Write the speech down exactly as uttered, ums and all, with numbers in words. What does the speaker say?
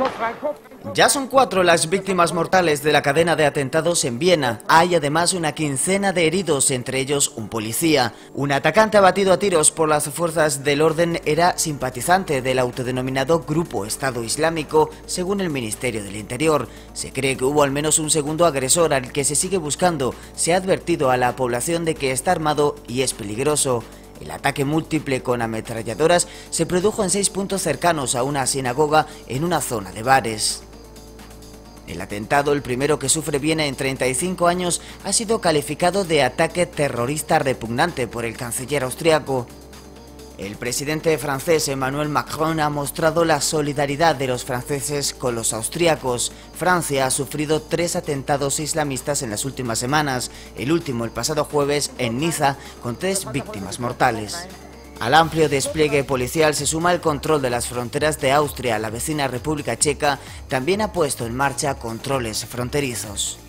Ya son cuatro las víctimas mortales de la cadena de atentados en Viena. Hay además una quincena de heridos, entre ellos un policía. Un atacante abatido a tiros por las fuerzas del orden era simpatizante del autodenominado Grupo Estado Islámico, según el Ministerio del Interior. Se cree que hubo al menos un segundo agresor al que se sigue buscando. Se ha advertido a la población de que está armado y es peligroso. El ataque múltiple con ametralladoras se produjo en seis puntos cercanos a una sinagoga en una zona de bares. El atentado, el primero que sufre Viena en treinta y cinco años, ha sido calificado de ataque terrorista repugnante por el canciller austriaco. El presidente francés Emmanuel Macron ha mostrado la solidaridad de los franceses con los austriacos. Francia ha sufrido tres atentados islamistas en las últimas semanas, el último el pasado jueves en Niza, con tres víctimas mortales. Al amplio despliegue policial se suma el control de las fronteras de Austria. La vecina República Checa también ha puesto en marcha controles fronterizos.